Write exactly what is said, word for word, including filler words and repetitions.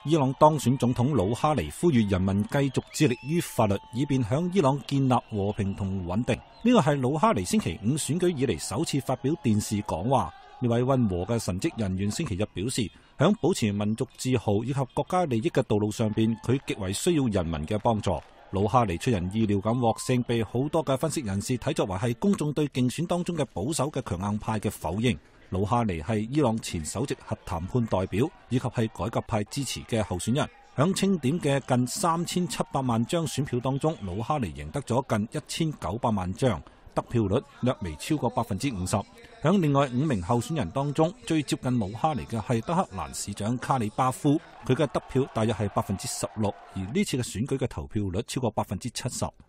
伊朗當選總統魯哈尼呼籲人民繼續致力於法律，以便響伊朗建立和平同穩定。呢個係魯哈尼星期五選舉以嚟首次發表電視講話。呢位溫和嘅神職人員星期日表示，響保持民族自豪以及國家利益嘅道路上邊，佢極為需要人民嘅幫助。魯哈尼出人意料咁獲勝，被好多嘅分析人士睇作為係公眾對競選當中嘅保守嘅強硬派嘅否認。魯哈尼係伊朗前首席核談判代表，以及係改革派支持嘅候選人。響清點嘅近三千七百萬張選票當中，魯哈尼贏得咗近一千九百萬張，得票率略微超過百分之五十。響另外五名候選人當中，最接近魯哈尼嘅係德黑蘭市長卡里巴夫，佢嘅得票大約係百分之十六，而呢次嘅選舉嘅投票率超過百分之七十。